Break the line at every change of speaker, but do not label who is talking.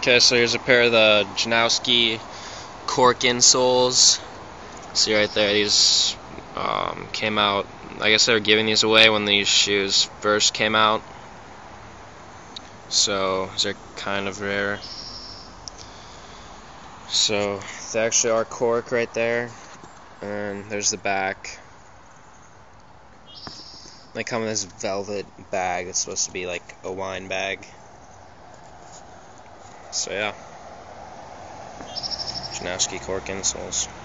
Okay, so here's a pair of the Janoski Cork Insoles. See right there, these came out, I guess they were giving these away when these shoes first came out. So they're kind of rare. So they actually are cork right there, and there's the back. They come in this velvet bag. It's supposed to be like a wine bag. So yeah, Janoski Cork Insoles.